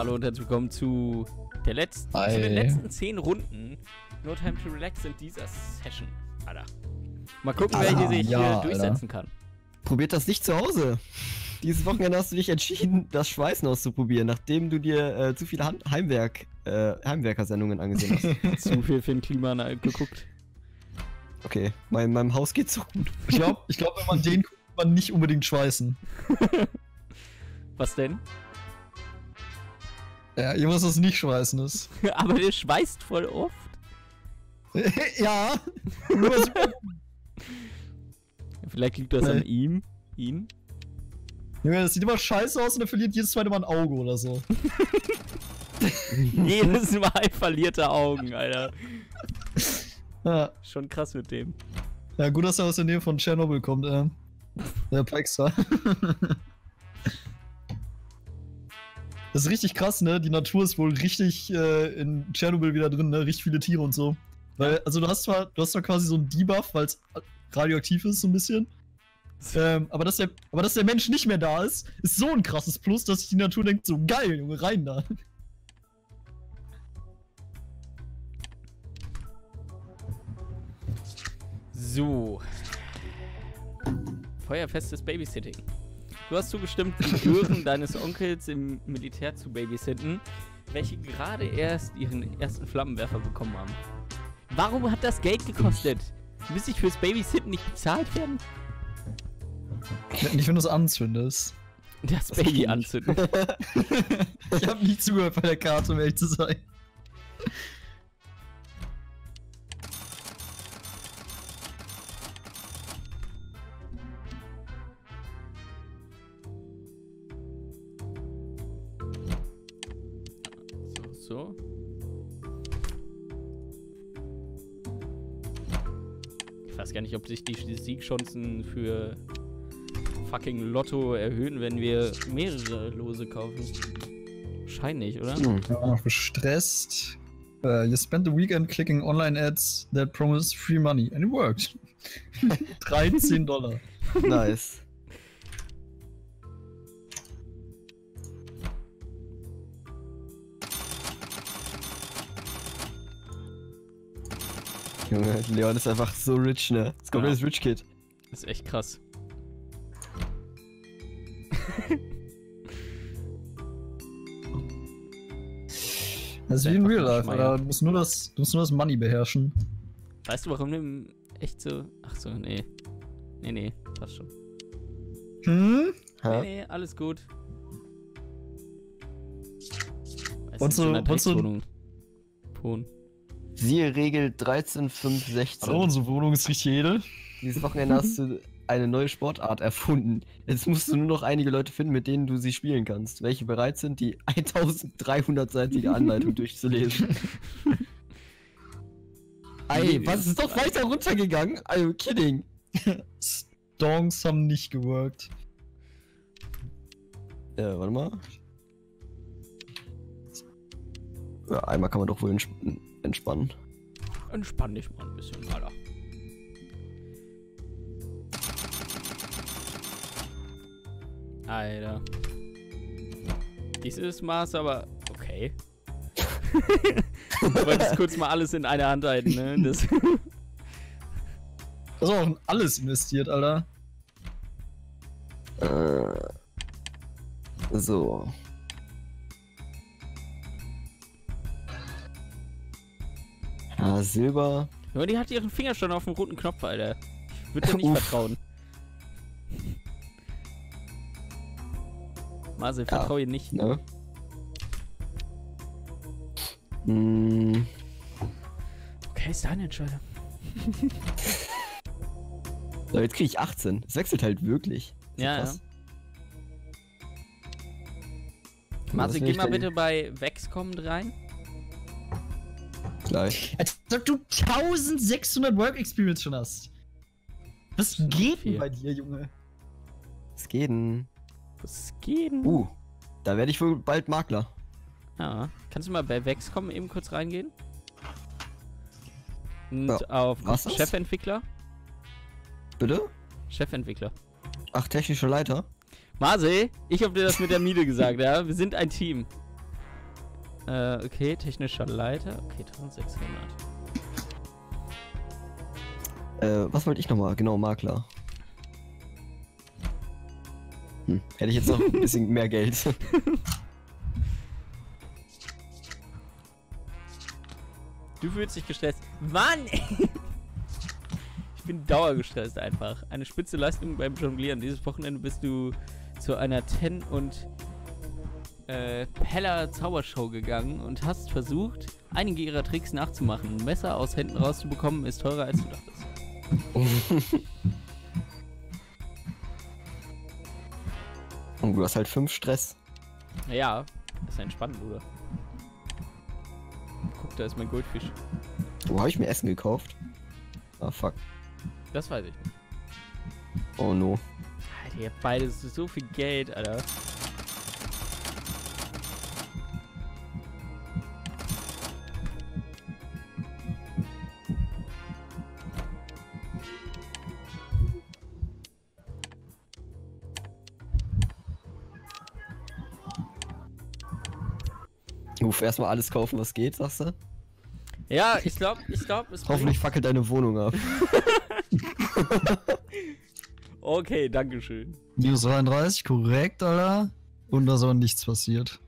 Hallo und herzlich willkommen zu den letzten 10 Runden No Time to Relax in dieser Session. Alter. Mal gucken, wer sich hier durchsetzen kann. Probiert das nicht zu Hause. Dieses Wochenende hast du dich entschieden, das Schweißen auszuprobieren, nachdem du dir zu viele Heimwerker-Sendungen angesehen hast. Zu viel Finn Kliman geguckt. Okay, in meinem Haus geht's so gut. Ich glaub, wenn man den guckt, kann man nicht unbedingt schweißen. Was denn? Ja, irgendwas, was nicht schweißen ist. Aber der schweißt voll oft. Ja. Vielleicht liegt das an ihm. Junge, das sieht immer scheiße aus und er verliert jedes zweite Mal ein Auge oder so. Jedes Mal verliert er Augen, Alter. Ja. Schon krass mit dem. Ja, gut, dass er aus der Nähe von Tschernobyl kommt, der Paxter. Das ist richtig krass, ne? Die Natur ist wohl richtig in Tschernobyl wieder drin, ne? Richtig viele Tiere und so. Weil, also du hast zwar quasi so einen Debuff, weil es radioaktiv ist, so ein bisschen. Aber dass der Mensch nicht mehr da ist so ein krasses Plus, dass sich die Natur denkt, so geil, Junge, rein da. So. Feuerfestes Babysitting. Du hast zugestimmt, die Gören deines Onkels im Militär zu babysitten, welche gerade erst ihren ersten Flammenwerfer bekommen haben. Warum hat das Geld gekostet? Muss ich fürs Babysitten nicht bezahlt werden? Nicht, wenn du es anzündest. Das Baby anzünden. Ich hab nicht zugehört bei der Karte, um ehrlich zu sein. So. Ich weiß gar nicht, ob sich die Siegchancen für fucking Lotto erhöhen, wenn wir mehrere Lose kaufen. Wahrscheinlich, oder? Ja, gestresst. You spent the weekend clicking online ads that promise free money. And it worked. $13. Nice. Junge, Leon ist einfach so rich, ne? Das kommt das Rich Kid. Das ist echt krass. Das ist wie in Real Life, Alter. Du musst nur das Money beherrschen. Weißt du, warum du echt so... Ach so, nee. Nee, passt schon. Nee, alles gut. Pon. Siehe Regel 13.5.16. Hallo, unsere Wohnung ist richtig edel. Dieses Wochenende hast du eine neue Sportart erfunden. Jetzt musst du nur noch einige Leute finden, mit denen du sie spielen kannst, welche bereit sind, die 1300-seitige Anleitung durchzulesen. Ey, was ist doch weiter runtergegangen? Are you kidding? Stonks haben nicht geworkt. Warte mal. Ja, einmal kann man doch wohl entspannen. Entspann dich mal ein bisschen, Alter. Alter. Dieses Maß aber... Okay. Du wolltest kurz mal alles in eine Hand halten, ne? Das hast auch in alles investiert, Alter. So. Ja, Silber. Ja, die hat ihren Finger schon auf dem roten Knopf, Alter. Ich würde dir nicht vertrauen. Marcel, vertraue ihr nicht. Ne? Okay, ist deine Entscheidung. So, jetzt kriege ich 18. Es wechselt halt wirklich. Ja. Marcel, geh mal bitte bei Wexcom rein. Gleich. Als ob du 1600 Work Experience schon hast. Was geht denn bei dir, Junge? Was geht denn? Was geht denn? Da werde ich wohl bald Makler. Ja. Kannst du mal bei Wexcom eben kurz reingehen? Und ja. auf Was Chefentwickler? Bitte? Chefentwickler. Ach, technischer Leiter? Marcel, ich hab dir das mit der Miete gesagt, ja? Wir sind ein Team. Okay, technischer Leiter. Okay, 1600. Was wollte ich nochmal? Genau, Makler. Hätte ich jetzt noch ein bisschen mehr Geld. Du fühlst dich gestresst. Mann! Ich bin dauergestresst einfach. Eine spitze Leistung beim Jonglieren. Dieses Wochenende bist du zu einer Ten- und Peller Zaubershow gegangen und hast versucht, einige ihrer Tricks nachzumachen. Ein Messer aus Händen rauszubekommen ist teurer als du dachtest. Und du hast halt 5 Stress. Ja, das ist entspannt, Bruder. Guck, da ist mein Goldfisch. Wo habe ich mir Essen gekauft? Ah, fuck. Das weiß ich nicht. Oh no. Alter, ihr habt beide so viel Geld, Alter. Uff, erstmal alles kaufen, was geht, sagst du? Ja, ich glaube, es Hoffentlich fackelt deine Wohnung ab. Okay, dankeschön. Minus 33, korrekt, Alter. Und da ist aber nichts passiert.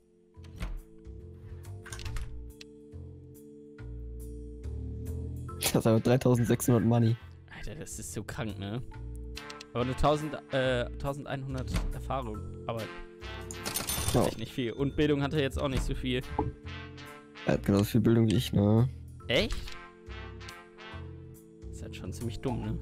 Das ist aber 3600 Money. Alter, das ist so krank, ne? Aber eine 1100 Erfahrung. Aber Ja. echt nicht viel. Und Bildung hat er jetzt auch nicht so viel. Er hat genauso viel Bildung wie ich, ne? Echt? Ist halt schon ziemlich dumm, ne?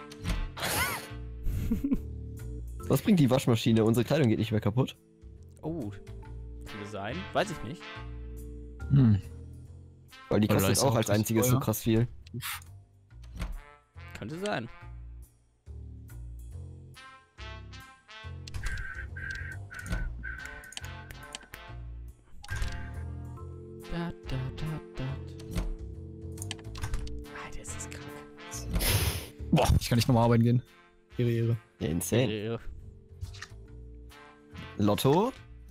Was bringt die Waschmaschine? Unsere Kleidung geht nicht mehr kaputt. Oh, könnte sein. Weiß ich nicht. Weil die Oder kostet ist auch auch als das einziges so teuer? krass viel. Könnte sein. Alter, es ist krank. Boah, ich kann nicht nochmal arbeiten gehen. Ehre. Ja, insane. Lotto?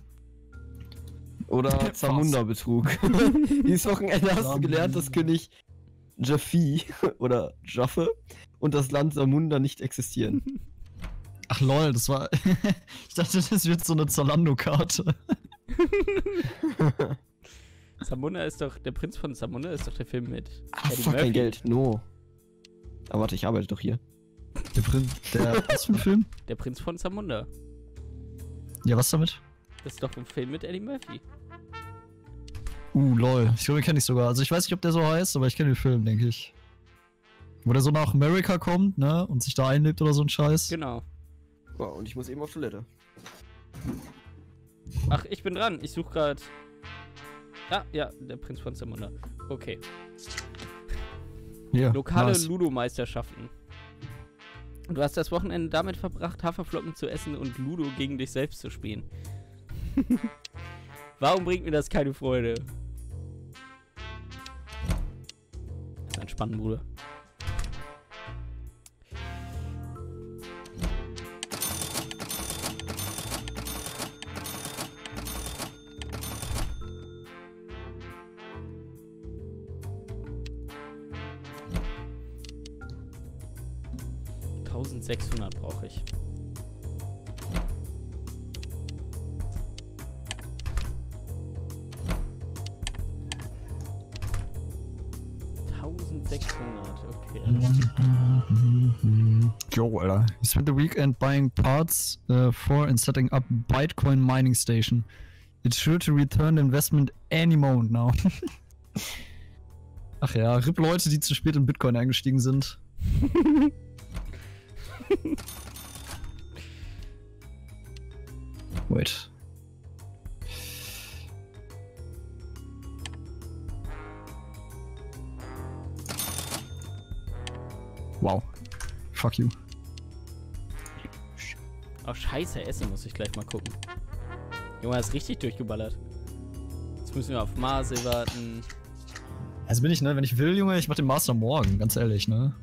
Oder Zamunda-Betrug? Dieses Wochenende hast du gelernt, dass König Jaffe oder Jaffe und das Land Zamunda nicht existieren. Ach lol, das war... ich dachte, das wird so eine Zalando-Karte. Zamunda ist doch, der Prinz von Zamunda ist doch der Film mit Ah, Eddie fuck, Murphy. kein Geld. No. Aber warte, ich arbeite doch hier. Der Prinz... was für ein Film? Der Prinz von Zamunda. Ja, was damit? Das ist doch ein Film mit Eddie Murphy. Lol. Ich glaube, den kenne ich sogar. Also ich weiß nicht, ob der so heißt, aber ich kenne den Film, denke ich. Wo der so nach Amerika kommt, ne? Und sich da einlebt oder so ein Scheiß. Genau. Wow, und ich muss eben auf Toilette. Ach, ich bin dran. Ich suche gerade. Ja, der Prinz von Zamunda. Okay. Ja, Lokale nice. Ludo-Meisterschaften. Du hast das Wochenende damit verbracht, Haferflocken zu essen und Ludo gegen dich selbst zu spielen. Warum bringt mir das keine Freude? Das ist entspannt, Bruder. $1600 brauche ich. Okay. Yo, Alter. You spent the weekend buying parts for and setting up Bitcoin mining station. It's sure to return the investment any moment now. Ach ja, RIP Leute, die zu spät in Bitcoin eingestiegen sind. Wait. Wow. Fuck you. Oh, scheiße, Essen muss ich gleich mal gucken. Junge, ist richtig durchgeballert. Jetzt müssen wir auf Marse warten. Also bin ich, ne? Wenn ich will, Junge, ich mach den Master morgen, ganz ehrlich, ne?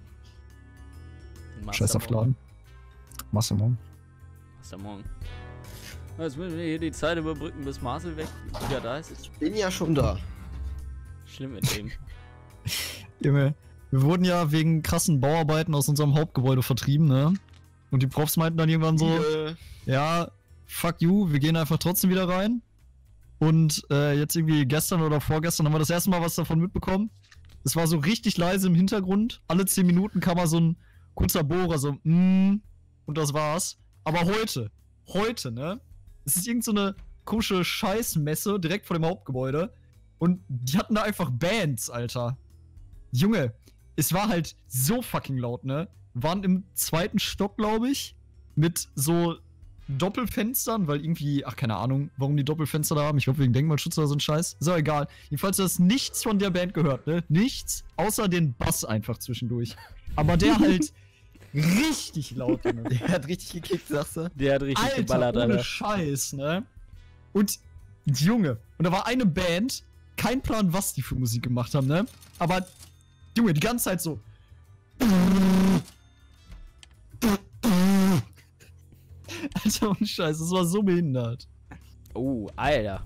Den Master Scheiß auf morgen. Laden. Master morgen. Master morgen. Jetzt müssen wir hier die Zeit überbrücken, bis Marcel wieder da ist. Ich bin ja schon da. Schlimm mit dem. Junge, wir wurden ja wegen krassen Bauarbeiten aus unserem Hauptgebäude vertrieben, ne? Und die Profs meinten dann irgendwann so, ja, fuck you, wir gehen einfach trotzdem wieder rein. Und jetzt irgendwie gestern oder vorgestern haben wir das erste Mal was davon mitbekommen. Es war so richtig leise im Hintergrund. Alle 10 Minuten kam mal so ein kurzer Bohrer, so, und das war's. Aber heute, ne? Es ist irgend so eine komische Scheißmesse direkt vor dem Hauptgebäude. Und die hatten da einfach Bands, Alter. Junge, es war halt so fucking laut, ne? Waren im 2. Stock, glaube ich, mit so Doppelfenstern, weil irgendwie, ach, keine Ahnung, warum die Doppelfenster da haben. Ich glaube, wegen Denkmalschutz oder so ein Scheiß. Ist auch egal. Jedenfalls, du hast nichts von der Band gehört, ne? Nichts, außer den Bass einfach zwischendurch. Aber der halt richtig laut, ne? Der hat richtig gekickt, sagst du? Der hat richtig geballert, ohne Alter. Scheiß, ne? Und, Junge, und da war eine Band, kein Plan, was die für Musik gemacht haben, ne? Aber, Junge, die ganze Zeit so. Alter, ohne Scheiß, das war so behindert. Oh, Alter.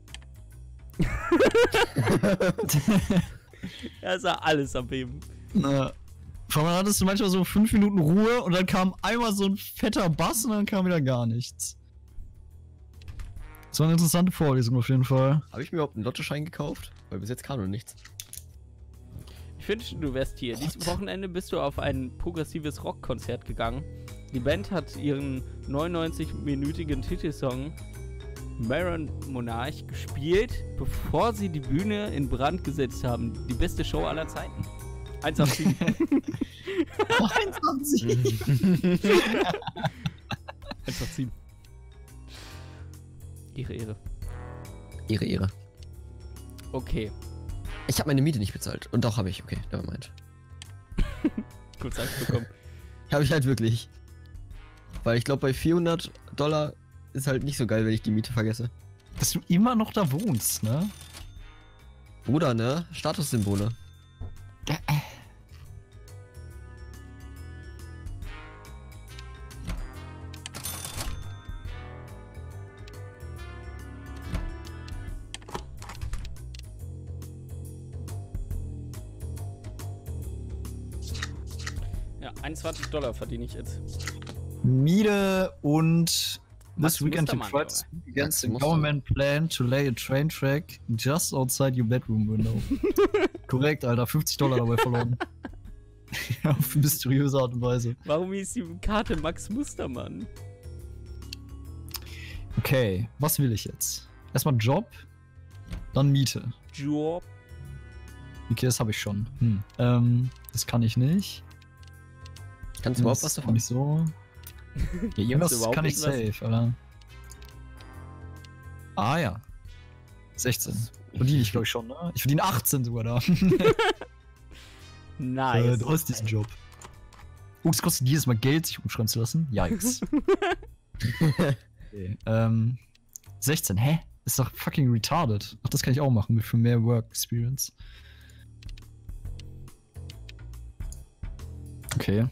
Da ist ja alles am Beben. Na, vor allem hattest du manchmal so 5 Minuten Ruhe und dann kam einmal so ein fetter Bass und dann kam wieder gar nichts. Das war eine interessante Vorlesung auf jeden Fall. Habe ich mir überhaupt einen Lottoschein gekauft? Weil bis jetzt kam noch nichts. Ich finde, du wärst hier. Dieses Wochenende bist du auf ein progressives Rockkonzert gegangen. Die Band hat ihren 99-minütigen Titelsong Maron Monarch gespielt, bevor sie die Bühne in Brand gesetzt haben. Die beste Show aller Zeiten. 1 auf 7. 1 auf 7. 1 auf 7. Ehre. Ehre. Okay. Ich habe meine Miete nicht bezahlt. Und doch habe ich. Okay, nevermind. Kurz Angst bekommen. Habe ich halt wirklich. Weil ich glaube, bei $400 ist halt nicht so geil, wenn ich die Miete vergesse. Dass du immer noch da wohnst, ne? Bruder, ne? Statussymbole. Ja, $21 verdiene ich jetzt. Miete und Max this weekend to Mustermann, try to speak against the Max government plan to lay a train track just outside your bedroom window. Korrekt, Alter. $50 dabei verloren. Auf mysteriöse Art und Weise. Warum hieß die Karte Max Mustermann? Okay, was will ich jetzt? Erstmal Job, dann Miete. Job. Okay, das habe ich schon. Das kann ich nicht. Kannst du überhaupt was Auch davon? nicht so. Ja, irgendwas überhaupt kann ich irgendwas? safe, oder? Ah ja. 16. Verdiene ich, glaube ich, schon, ne? Ich verdiene 18 sogar da. Nice. Du hast diesen Job. Oh, es kostet jedes Mal Geld, sich umschreiben zu lassen. Yikes. Okay. 16, hä? Ist doch fucking retarded. Ach, das kann ich auch machen, für mehr Work Experience. Okay.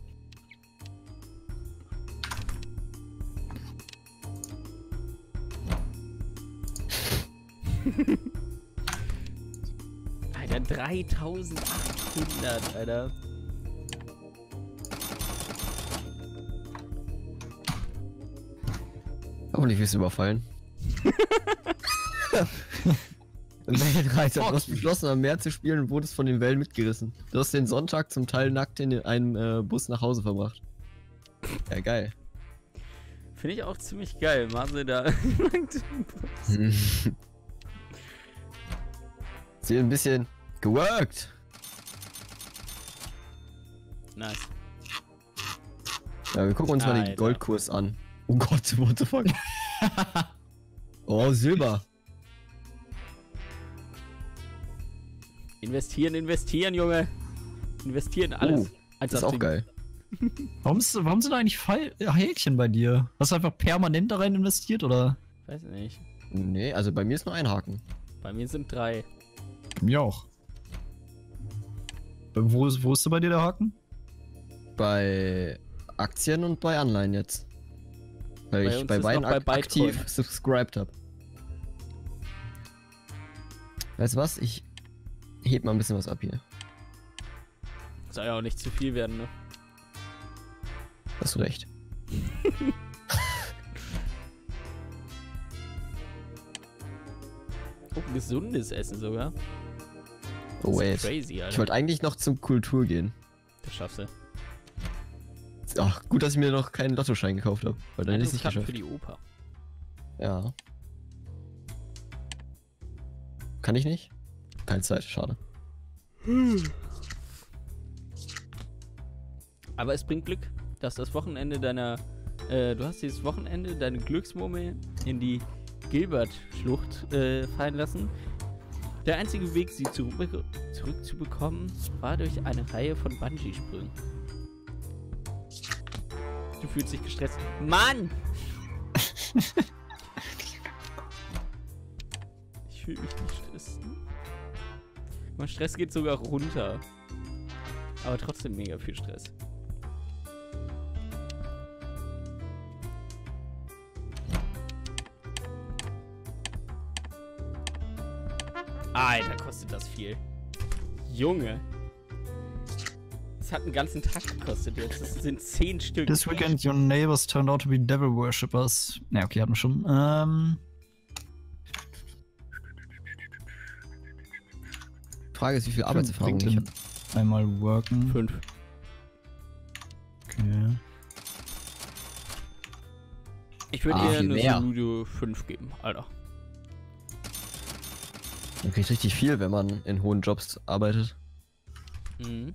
Alter, 3800, Alter. Hoffentlich wirst du überfallen. Weltreiter, du hast beschlossen, am Meer zu spielen und wurdest von den Wellen mitgerissen. Du hast den Sonntag zum Teil nackt in einem Bus nach Hause verbracht. Ja, geil. Finde ich auch ziemlich geil. Marcel da. Sie ein bisschen geworkt. Nice. Ja, wir gucken uns mal den Alter. Goldkurs an. Oh Gott, what the fuck? Oh, Silber. Investieren, Junge. Investieren, alles. Oh, das ist auch geil. Warum sind da eigentlich Häkchen bei dir? Hast du einfach permanent da rein investiert, oder? Weiß nicht. Nee, also bei mir ist nur ein Haken. Bei mir sind 3. Bei mir auch. Wo ist bei dir der Haken? Bei Aktien und bei Anleihen jetzt. Weil Bei ich uns bei ist beiden noch bei Bytecoin. aktiv subscribed habe. Weißt du was? Ich heb mal ein bisschen was ab hier. Soll ja auch nicht zu viel werden, ne? Hast du recht. Oh, gesundes Essen sogar. Oh Das wait. ist crazy, Ich Alter. wollte eigentlich noch zum Kultur gehen. Das schaffst du. Ach, gut, dass ich mir noch keinen Lottoschein gekauft habe. Weil dann hätte ich es nicht Karten geschafft. für die Oper. Ja. Kann ich nicht? Keine Zeit, schade. Aber es bringt Glück, dass das Wochenende deiner. Du hast dieses Wochenende deine Glücksmurmel in die Gilbert-Schlucht fallen lassen. Der einzige Weg, sie zurückzubekommen, war durch eine Reihe von Bungee-Sprüngen. Du fühlst dich gestresst. Mann! Ich fühle mich nicht stressen. Mein Stress geht sogar runter. Aber trotzdem mega viel Stress. Alter, kostet das viel. Junge. Das hat einen ganzen Tag gekostet jetzt. Das sind 10 Stück. This weekend your neighbors turned out to be devil worshippers. Ja, okay, hatten wir schon. Frage ist, wie viel Arbeitserfahrung ich habe. Einmal worken. 5. Okay. Ich würde Ah, dir viel eine mehr. Soludo 5 geben, Alter. Man kriegt richtig viel, wenn man in hohen Jobs arbeitet. Mhm.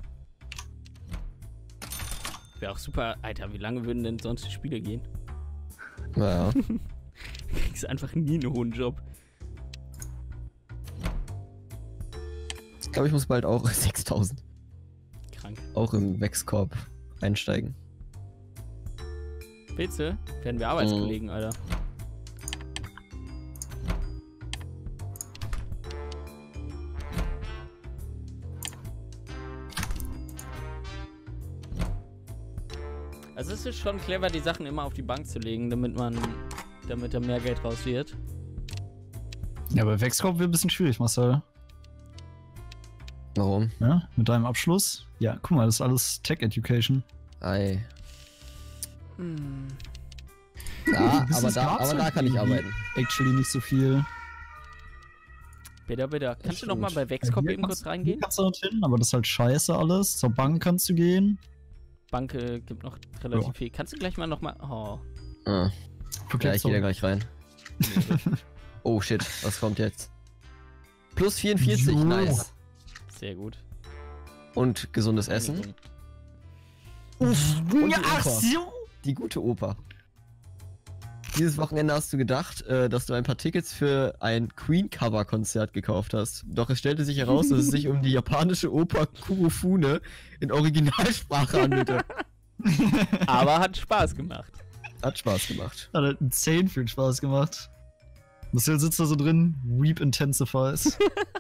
Wäre auch super. Alter, wie lange würden denn sonst die Spiele gehen? Naja. Du kriegst einfach nie einen hohen Job. Ich glaube, ich muss bald auch 6000. Krank. Auch im Wexcorp einsteigen. Willst du? Werden wir Arbeitskollegen, Alter. Also es ist schon clever, die Sachen immer auf die Bank zu legen, damit da mehr Geld raus wird. Ja, aber Wexcorp wird ein bisschen schwierig, Marcel. Warum? Ja, mit deinem Abschluss. Ja, guck mal, das ist alles Tech Education. Ei. Hm. Ja, Business aber gab's da halt kann ich irgendwie arbeiten. Actually nicht so viel. Bitte. Kannst du noch mal stimmt. bei Wexcorp Hier eben kurz Hier reingehen? kannst du dorthin, aber das ist halt scheiße alles. Zur Bank kannst du gehen. Bank gibt noch relativ Ja. viel. Kannst du gleich mal noch mal... Oh. Ah. Okay, Ja, ich gehe da gleich rein. Oh shit, was kommt jetzt? Plus 44, Jo. nice. Sehr gut. Und gesundes Essen. Uff, Und ja, die ach Oper. so. Die gute Oper. Dieses Wochenende hast du gedacht, dass du ein paar Tickets für ein Queen-Cover-Konzert gekauft hast. Doch es stellte sich heraus, dass es sich um die japanische Oper Kurofune in Originalsprache handelte. Aber hat Spaß gemacht. Hat Spaß gemacht. Hat halt insane viel Spaß gemacht. Marcel sitzt da so drin, Weep Intensifies.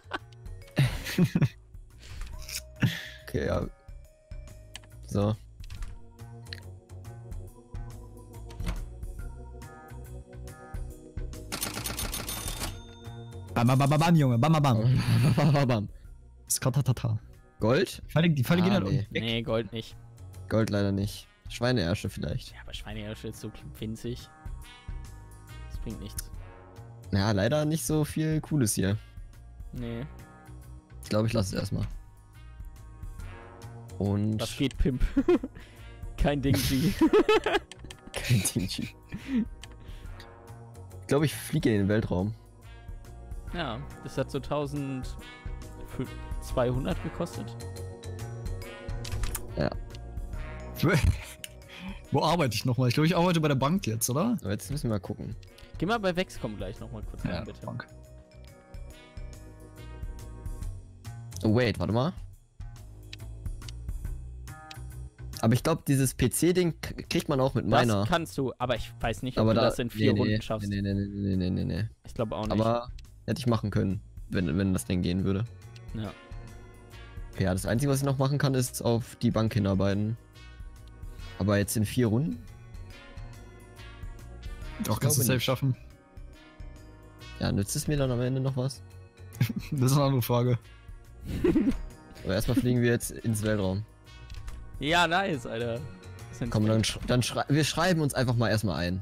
Okay, ja. So. Bam, bam, bam, bam, Junge, bam, bam, bam. Bam. Skatatata. Gold? Die Pfeile gehen halt nee. weg. Nee, Gold nicht. Gold leider nicht. Schweineärsche vielleicht. Ja, aber Schweineärsche ist so winzig. Das bringt nichts. Ja, leider nicht so viel Cooles hier. Nee. Ich glaube, ich lasse es erstmal. Und. Was geht, Pimp? Kein Ding, G. Kein Ding. Ich glaube, ich fliege in den Weltraum. Ja, das hat so 1200 gekostet. Ja. Wo arbeite ich nochmal? Ich glaube, ich arbeite bei der Bank jetzt, oder? So, jetzt müssen wir mal gucken. Geh mal bei Wexcom gleich nochmal kurz rein, bitte. Bank. Oh, wait, warte mal. Aber ich glaube, dieses PC-Ding kriegt man auch mit meiner. Das kannst du, aber ich weiß nicht, ob Aber du da, das in 4 Runden schaffst. Nee. Ich glaube auch nicht. Aber hätte ich machen können, wenn das Ding gehen würde. Ja. Okay, ja, das Einzige, was ich noch machen kann, ist auf die Bank hinarbeiten. Aber jetzt in 4 Runden? Doch, kannst du glaube safe nicht. schaffen. Ja, nützt es mir dann am Ende noch was? Das ist eine andere Frage. Aber erstmal fliegen wir jetzt ins Weltraum. Ja, nice, Alter. Sind Komm, wir schreiben uns einfach mal erstmal ein.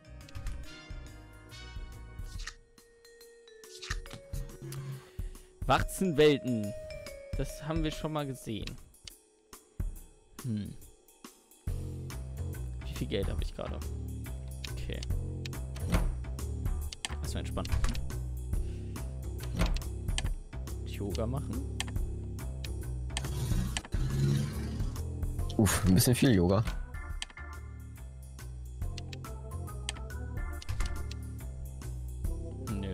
Warzenwelten. Das haben wir schon mal gesehen. Wie viel Geld habe ich gerade? Okay. Erstmal entspannen. Yoga machen. Uff, ein bisschen viel Yoga. Nö.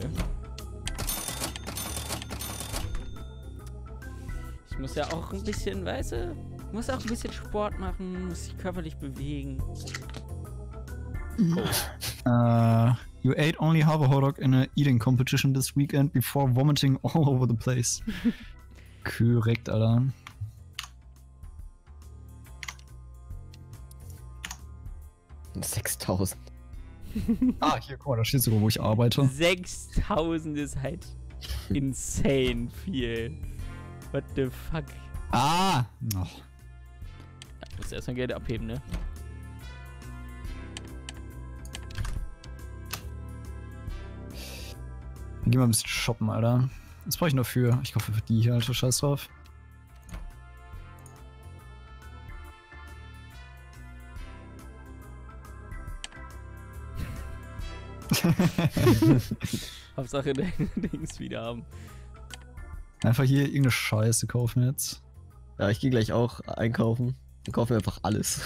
Ich muss ja auch ein bisschen, weißt du, muss auch ein bisschen Sport machen, muss sich körperlich bewegen. You ate only half a hot dog in a eating competition this weekend before vomiting all over the place. Korrekt, Alter. Oh. 6000. Ah, hier, guck mal, da steht sogar, wo ich arbeite. 6000 ist halt insane viel. What the fuck? Ah! Noch. Ja, muss erstmal Geld abheben, ne? Geh mal ein bisschen shoppen, Alter. Was brauche ich noch für? Ich kaufe für die hier, Alter. Scheiß drauf. Hauptsache deine Dings wieder haben. Einfach hier irgendeine Scheiße kaufen jetzt. Ja, ich gehe gleich auch einkaufen und kaufe mir einfach alles.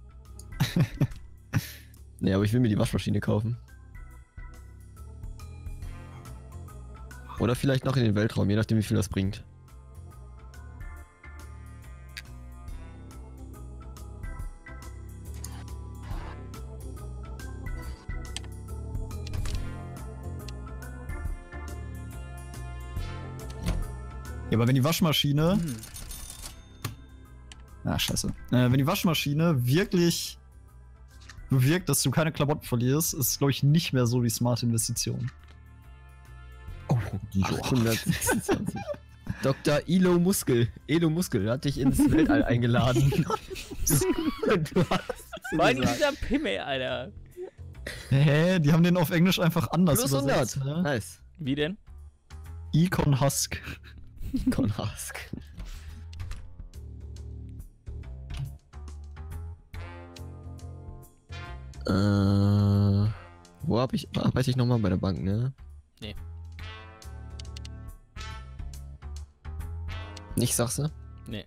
Nee, aber ich will mir die Waschmaschine kaufen. Oder vielleicht noch in den Weltraum, je nachdem wie viel das bringt. Ja, aber wenn die Waschmaschine... Ah, scheiße. Wenn die Waschmaschine wirklich bewirkt, dass du keine Klamotten verlierst, ist, glaube ich, nicht mehr so die smarte Investition. Oh, 826. Dr. Elo Muskel hat dich ins Weltall eingeladen. Du hast Vor allem gesagt. dieser Pimmel, Alter. Hä? Die haben den auf Englisch einfach anders Plus 100. übersetzt, ne? Nice. Wie denn? Econ Husk. Con Husk. Wo arbeite ich nochmal? Bei der Bank, ne? Nee. Nicht, sagst du? Nee.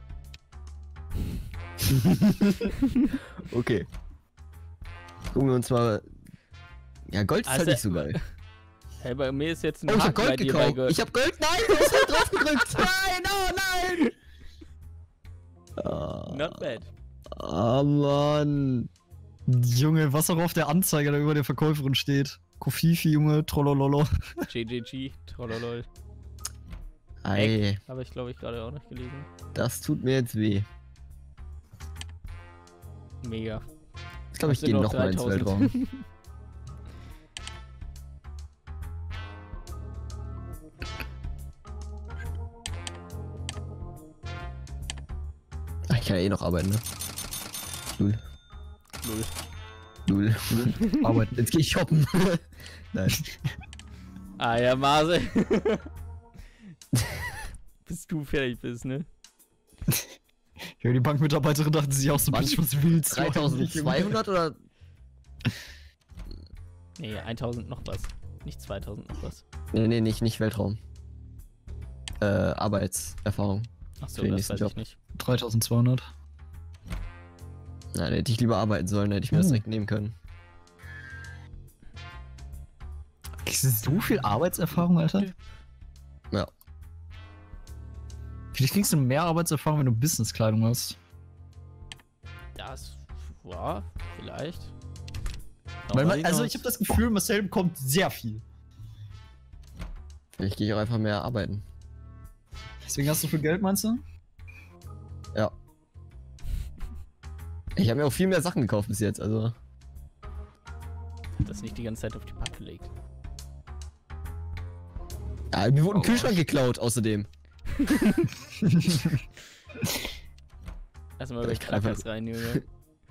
Okay. Gucken wir uns mal. Ja, Gold ist Also, halt nicht so geil. Hey, bei mir ist jetzt ein Oh, ich hab Haken bei Gold dir bei gekauft. Gold. Ich hab Gold. Nein, du hast halt drauf gedrückt. Nein, oh nein. Not bad. Oh Mann. Junge, was auch auf der Anzeige da über der Verkäuferin steht. Kofifi, Junge, Trollololo. GGG, trollolol. Ei, Habe ich, glaube ich, gerade auch noch gelesen. das tut mir jetzt weh. Mega. Ich glaube, ich Das gehe sind noch mal ins 3000. Weltraum. Ich kann ja eh noch arbeiten, ne? Null. Null. Null. Arbeiten. Jetzt geh ich shoppen. Nein. Ah ja, Mase. Bis du fertig bist, ne? Ja, die Bankmitarbeiterin dachte sich auch so, Wann? Bitch, was willst du? 3200 oder? Nee, 1000 noch was. Nicht 2000 noch was. Nee, nicht Weltraum. Arbeitserfahrung. Achso, Für den das nächsten weiß Job. ich nicht. 3200. Nein, hätte ich lieber arbeiten sollen, hätte ich mir das direkt nehmen können. Ist das so viel Arbeitserfahrung, Alter? Ja. Vielleicht kriegst du mehr Arbeitserfahrung, wenn du Businesskleidung hast. Das war vielleicht. Weil Darüber also hinaus- ich habe das Gefühl, Marcel bekommt sehr viel. Vielleicht gehe ich auch einfach mehr arbeiten. Deswegen hast du viel Geld, meinst du? Ja. Ich habe mir auch viel mehr Sachen gekauft bis jetzt, also. das nicht die ganze Zeit auf die Pappe legt. Ja, mir wurde ein Oh, Kühlschrank geklaut, außerdem. Lass mal bei Ich kann einfach- Crackers rein, Junge.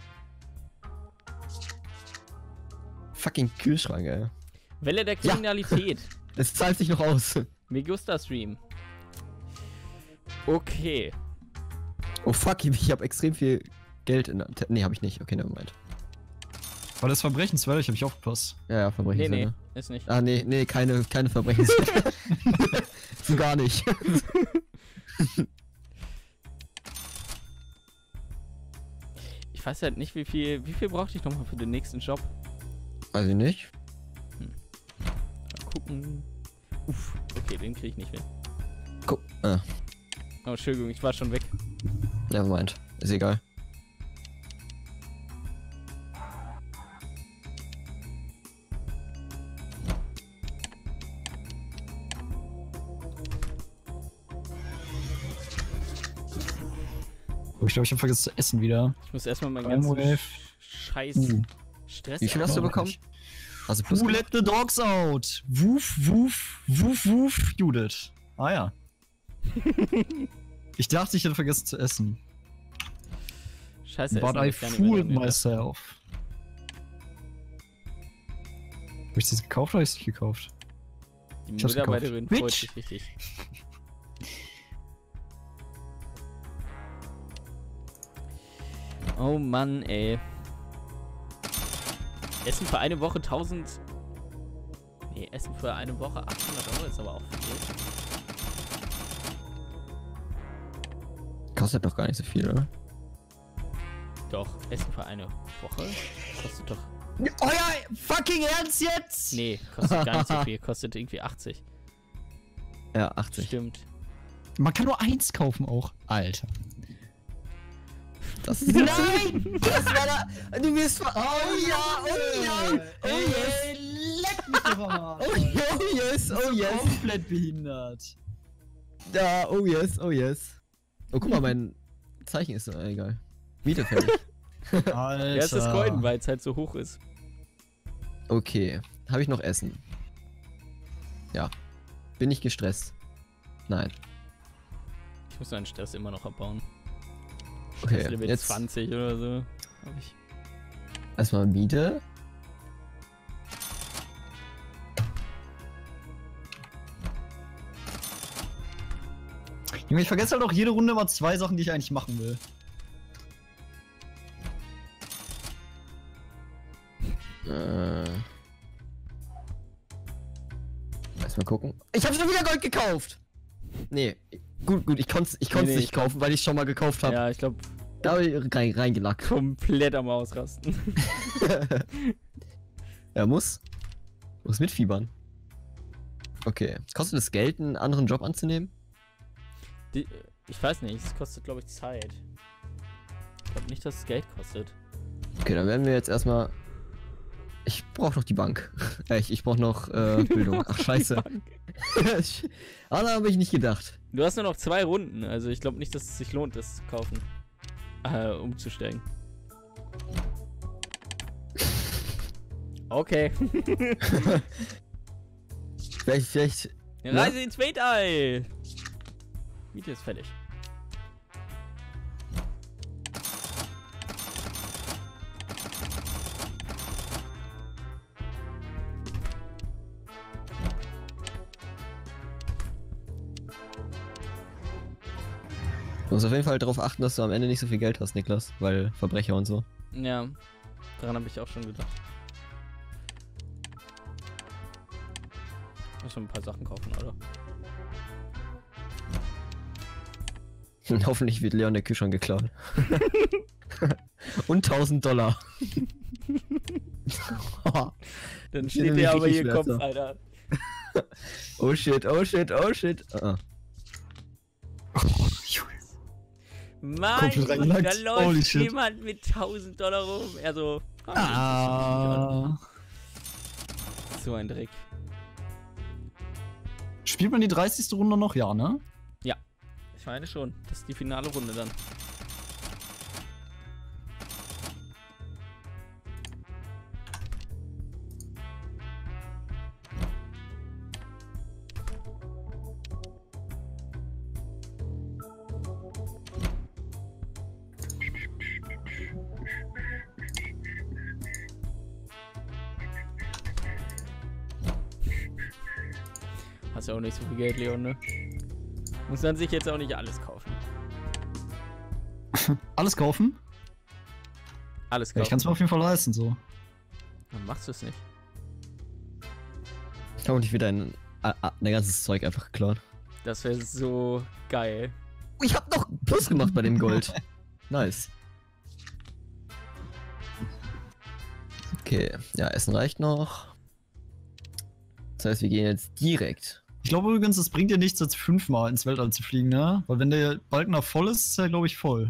Fucking Kühlschrank, ey. Welle der Kriminalität. Es zahlt sich noch aus. Me gusta Stream. Okay. Oh fuck, ich habe extrem viel Geld in der... Nee, habe ich nicht. Okay, nevermind. War das Verbrechenswelle? Ich hab nicht aufgepasst. Ja, Verbrechen. Nee, ist nicht. Ah, nee, keine Verbrechen. So gar nicht. Ich weiß halt nicht, wie viel brauchte ich nochmal für den nächsten Job? Weiß ich nicht. Mal gucken. Uff, okay, den krieg ich nicht hin. Guck. Oh, Entschuldigung, ich war schon weg. Nevermind. Ist egal. Oh, ich glaube, ich habe vergessen zu essen wieder. Ich muss erstmal meinen Time ganzen Wave. Scheiß Stress. Wie viel hast du abbauen. bekommen? Also plus Who let the dogs out? Woof, woof, woof, woof, Judith. Ah ja. Ich dachte, ich hätte vergessen zu essen. Scheiße, But essen I ist gar nicht fooled mehr nötig. myself. Hab ich das gekauft oder hab ich es nicht gekauft? Die Ich hab's gekauft. Mitarbeiterin freut Bitch. sich richtig. Oh Mann, ey. Essen für eine Woche 1000... Nee, Essen für eine Woche 800 € ist aber auch viel. Kostet doch gar nicht so viel, oder? Doch, Essen für eine Woche kostet doch... Euer fucking Ernst jetzt? Nee, kostet gar nicht so viel. Kostet irgendwie 80. Ja, 80. Stimmt. Man kann nur eins kaufen auch. Alter. Das Nein! Das war da. Du wirst ver. Oh ja, oh ja. Oh yes. Leck mich doch mal. Oh yes, oh yes. Komplett behindert. Da, oh yes, oh yes. Oh, guck mal, mein Zeichen ist egal. Miete fertig. Alter. Ja, es ist golden, weil es halt so hoch ist. Okay. Habe ich noch Essen? Ja. Bin ich gestresst? Nein. Ich muss meinen Stress immer noch abbauen. Okay, Stress Level jetzt 20 oder so. Hab ich. erstmal Miete. Junge, ich vergesse halt auch jede Runde immer zwei Sachen, die ich eigentlich machen will. Erstmal gucken. Ich habe schon wieder Gold gekauft! Nee, gut, ich konnte es Nee, nicht kaufen, weil ich schon mal gekauft habe. Ja, ich glaube, Da habe ich reingelackt. komplett am Ausrasten. Ja, muss mitfiebern. Okay. Kostet es Geld, einen anderen Job anzunehmen? Ich weiß nicht, es kostet, glaube ich, Zeit. Ich glaube nicht, dass es Geld kostet. Okay, dann werden wir jetzt erstmal... Ich brauche noch die Bank. Ich brauche noch Bildung. Ach, scheiße. Ah, da habe ich nicht gedacht. Du hast nur noch 2 Runden, also ich glaube nicht, dass es sich lohnt, das zu kaufen. Umzusteigen. Okay. Vielleicht... Reise ins Weltall! Miete ist fertig. Du musst auf jeden Fall darauf achten, dass du am Ende nicht so viel Geld hast, Niklas. Weil Verbrecher und so. Ja, daran habe ich auch schon gedacht. Muss schon ein paar Sachen kaufen, oder? Und hoffentlich wird Leon der Kühlschrank geklaut. Und $1000. Dann Ich steht bin der nämlich aber hier richtig Kopf, schwer, Alter. Oh shit, oh shit, oh shit. Mann, Komplett reingelackt. da Holy läuft shit. jemand mit $1000 rum. Also, Ah. so ein Dreck. Spielt man die 30. Runde noch? Ja, ne? Ich meine schon, das ist die finale Runde dann. Hast ja auch nicht so viel Geld, Leon, ne? Muss man sich jetzt auch nicht alles kaufen. Alles kaufen? Alles Ja, kaufen. ich kann es mir auf jeden Fall leisten, so. Dann machst du es nicht. Ich habe nicht wieder dein ganzes Zeug einfach geklaut. Das wäre so geil. Oh, ich habe noch Plus gemacht bei dem Gold. Nice. Okay, ja, Essen reicht noch. Das heißt, wir gehen jetzt direkt. Ich glaube übrigens, es bringt dir nichts, jetzt 5-mal ins Weltall zu fliegen, ne? Weil wenn der Balken noch voll ist, ist er, glaube ich, voll.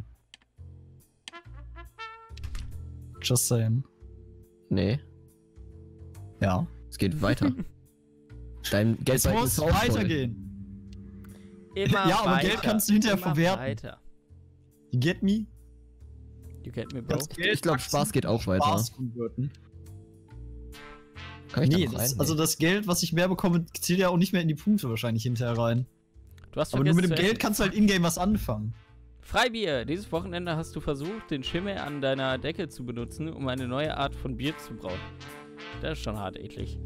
Just saying. Nee, Ja. es geht weiter. Dein Geld Es muss weitergehen. Immer Ja, aber weiter. Geld kannst du hinterher Immer verwerten. Weiter. You get me? You get me, Bro. Ich glaube, Spaß geht auch weiter. Spaß converten. Kann ich Nee, da noch rein? also das Geld, was ich mehr bekomme, zählt ja auch nicht mehr in die Punkte wahrscheinlich hinterher rein. Du hast Aber nur mit dem vergessen zu Geld essen. kannst du halt in-game was anfangen. Freibier! Dieses Wochenende hast du versucht, den Schimmel an deiner Decke zu benutzen, um eine neue Art von Bier zu brauen. Das ist schon hart eklig.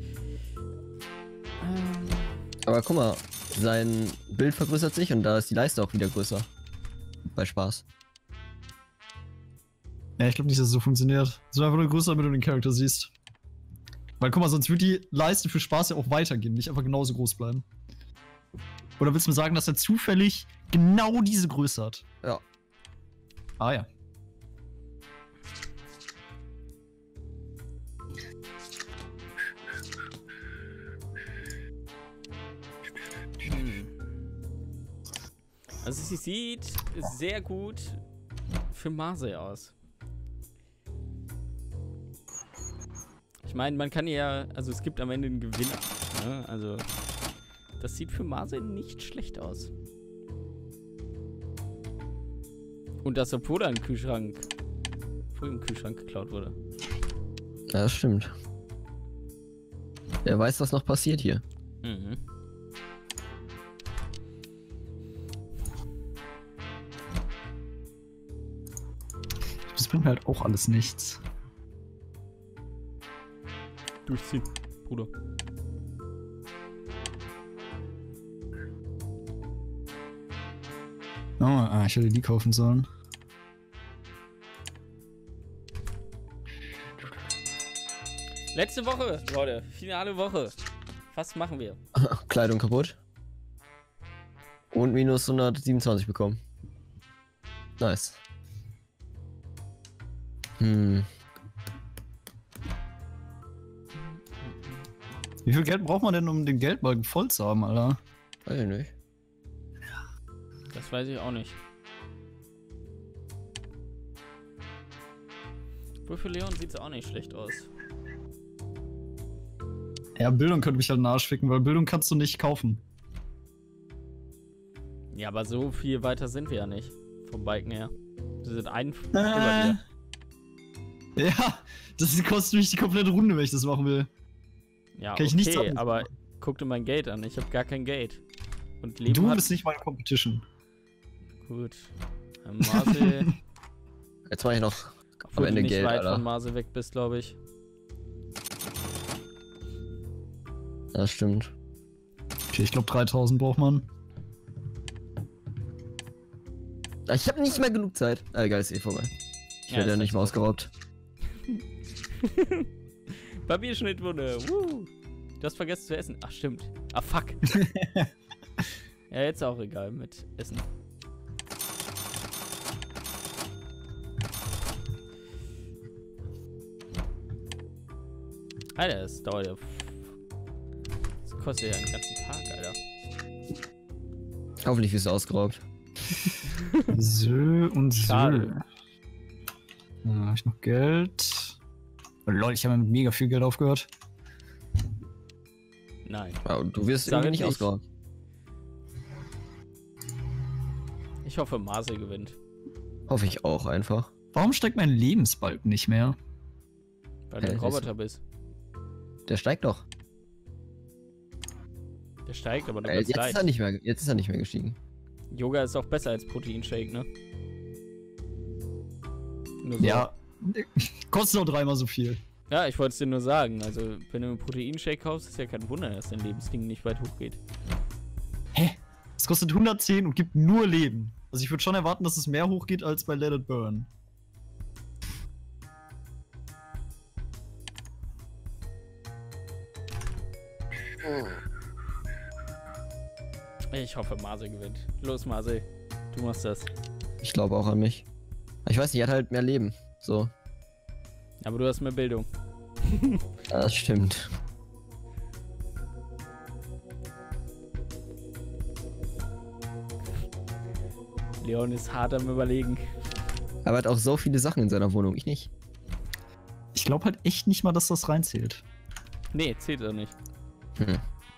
Aber guck mal, sein Bild vergrößert sich und da ist die Leiste auch wieder größer. Bei Spaß. Ja, ich glaube nicht, dass es so funktioniert. So einfach nur größer, damit du den Charakter siehst. Weil guck mal, sonst wird die Leiste für Spaß ja auch weitergehen, nicht einfach genauso groß bleiben. Oder willst du mir sagen, dass er zufällig genau diese Größe hat? Ja. Ah ja. Also sie sieht sehr gut für Marseille aus. Ich meine, man kann ja, also es gibt am Ende einen Gewinner. Ne? Also das sieht für Marseille nicht schlecht aus. Und das, obwohl im Kühlschrank geklaut wurde. Ja, das stimmt. Wer weiß, was noch passiert hier. Mhm. Das bringt mir halt auch alles nichts. Durchziehen, Bruder. Oh, ich hätte die kaufen sollen. Letzte Woche, Leute. Finale Woche. Was machen wir? Kleidung kaputt. Und minus 127 bekommen. Nice. Wie viel Geld braucht man denn, um den Geldbalken voll zu haben, Alter? Weiß ich nicht. Das weiß ich auch nicht. Wohl für Leon sieht es auch nicht schlecht aus. Ja, Bildung könnte mich halt in den Arsch ficken, weil Bildung kannst du nicht kaufen. Ja, aber so viel weiter sind wir ja nicht. Vom Balken her. Wir sind ein über dir. Ja, das kostet mich die komplette Runde, wenn ich das machen will. Ja, Kann ich nichts okay, anderes aber machen. guck dir mein Gate an. Ich habe gar kein Gate. Und Leben Du hat... bist nicht meine Competition. Gut. Marcel... Jetzt mach ich noch Obwohl am Ende du nicht Geld, weit Alter. von Marcel weg bist, glaube ich. Das stimmt. Okay, ich glaube 3000 braucht man. Ich habe nicht mehr genug Zeit. Egal, ist eh vorbei. Ich Ja, werde ja ist nicht mehr jetzt ausgeraubt. Papierschnittwunde. Woo. Du hast vergessen zu essen. Ach, stimmt. Ah, fuck. Ja, jetzt auch egal mit Essen. Alter, das dauert ja. Das kostet ja einen ganzen Tag, Alter. Hoffentlich wirst du ausgeraubt. So und so. Schade. Habe ich noch Geld? Oh, Leute, ich habe mit mega viel Geld aufgehört. Nein. Ja, und du wirst Sag irgendwie nicht nicht. ausgeraubt. Ich hoffe, Marcel gewinnt. Hoffe ich auch einfach. Warum steigt mein Lebensbalken nicht mehr? Weil du ein ist- Roboter bist. Der steigt doch. Der steigt, aber du Jetzt bist ist leicht. er nicht mehr, jetzt ist er nicht mehr gestiegen. Yoga ist auch besser als Proteinshake, ne? Nur so. Ja, kostet auch 3-mal so viel. Ja, ich wollte es dir nur sagen. Also, wenn du einen Proteinshake kaufst, ist ja kein Wunder, dass dein Lebensding nicht weit hochgeht. Hä? Es kostet 110 und gibt nur Leben. Also ich würde schon erwarten, dass es mehr hochgeht als bei Let It Burn. Ich hoffe, Marcel gewinnt. Los, Marcel. Du machst das. Ich glaube auch an mich. Ich weiß nicht, er hat halt mehr Leben. So. Aber du hast mehr Bildung. Ja, das stimmt. Leon ist hart am Überlegen. Aber er hat auch so viele Sachen in seiner Wohnung, ich nicht. Ich glaube halt echt nicht mal, dass das reinzählt. Nee, zählt doch nicht. Hm.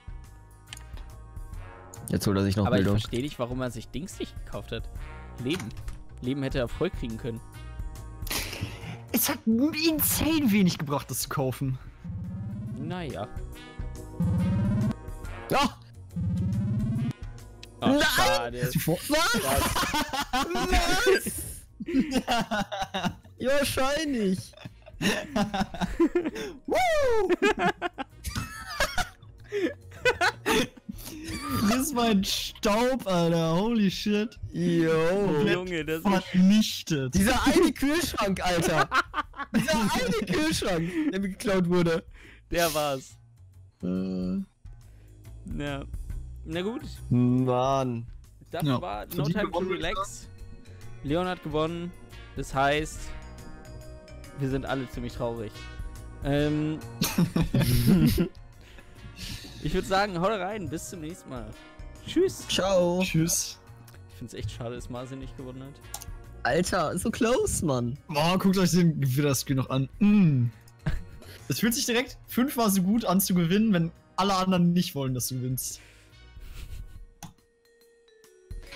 Jetzt holt er sich noch Aber Bildung. ich verstehe nicht, warum er sich Dings nicht gekauft hat. Leben. Leben hätte er voll kriegen können. Es hat insane wenig gebracht, das zu kaufen. Naja. Ja! Ach, Nein! schade. Ja, wahrscheinlich. Das ist mein Staub, Alter. Holy shit. Yo. Junge, das ist... Vernichtet. Dieser eine Kühlschrank, Alter. Dieser eine Kühlschrank, der mir geklaut wurde. Der war's. Ja. Na gut. Mann. Das Ja. war No Verdient Time to gewonnen, würde ich Relax. Leon hat gewonnen. Das heißt, wir sind alle ziemlich traurig. Ich würde sagen, haut rein. Bis zum nächsten Mal. Tschüss. Ciao. Tschüss. Ich finde es echt schade, dass Marcel nicht gewonnen hat. Alter, so close, Mann. Boah, guckt euch den Gewinnerscreen noch an. Es fühlt sich direkt 5-mal so gut an zu gewinnen, wenn alle anderen nicht wollen, dass du gewinnst.